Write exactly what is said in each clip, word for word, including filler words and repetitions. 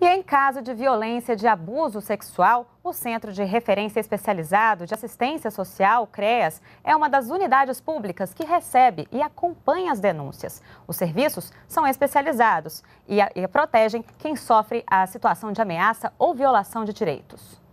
E em caso de violência de abuso sexual, o Centro de Referência Especializado de Assistência Social, CREAS, é uma das unidades públicas que recebe e acompanha as denúncias. Os serviços são especializados e, a, e protegem quem sofre a situação de ameaça ou violação de direitos.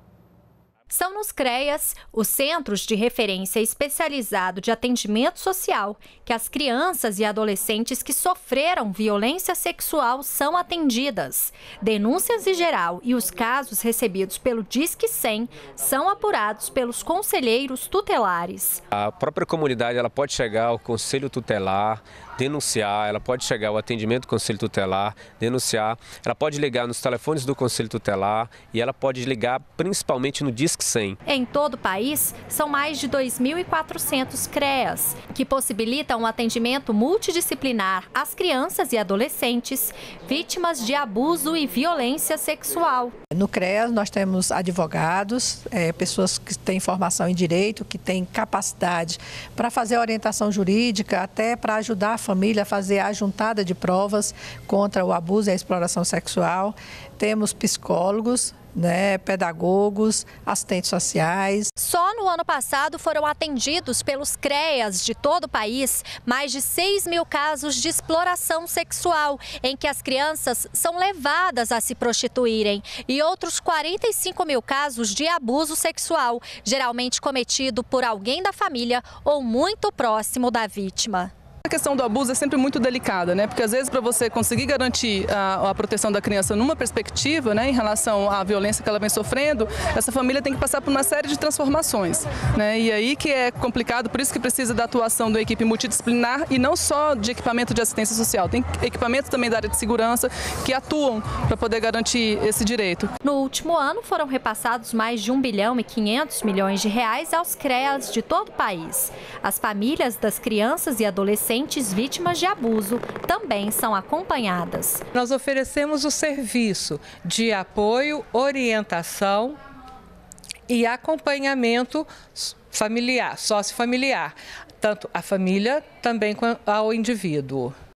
São nos CREAS, os Centros de Referência Especializado de Atendimento Social, que as crianças e adolescentes que sofreram violência sexual são atendidas. Denúncias em geral e os casos recebidos pelo Disque cem são apurados pelos conselheiros tutelares. A própria comunidade ela pode chegar ao Conselho Tutelar, denunciar, ela pode chegar ao atendimento do Conselho Tutelar, denunciar, ela pode ligar nos telefones do Conselho Tutelar e ela pode ligar principalmente no Disque cem. Em todo o país, são mais de dois mil e quatrocentos CREAS, que possibilitam um atendimento multidisciplinar às crianças e adolescentes vítimas de abuso e violência sexual. No CREAS nós temos advogados, é, pessoas que têm formação em direito, que têm capacidade para fazer a orientação jurídica, até para ajudar a família a fazer a juntada de provas contra o abuso e a exploração sexual. Temos psicólogos, né, pedagogos, assistentes sociais. Só no ano passado foram atendidos pelos CREAS de todo o país mais de seis mil casos de exploração sexual, em que as crianças são levadas a se prostituírem, e outros quarenta e cinco mil casos de abuso sexual, geralmente cometido por alguém da família ou muito próximo da vítima. A questão do abuso é sempre muito delicada, né? Porque às vezes para você conseguir garantir a, a proteção da criança numa perspectiva, né, em relação à violência que ela vem sofrendo, essa família tem que passar por uma série de transformações, né? E aí que é complicado, por isso que precisa da atuação da equipe multidisciplinar e não só de equipamento de assistência social, tem equipamento também da área de segurança que atuam para poder garantir esse direito. No último ano foram repassados mais de um bilhão e quinhentos milhões de reais aos CREAS de todo o país. As famílias das crianças e adolescentes vítimas de abuso também são acompanhadas. Nós oferecemos o serviço de apoio, orientação e acompanhamento familiar, sociofamiliar, tanto à família também ao indivíduo.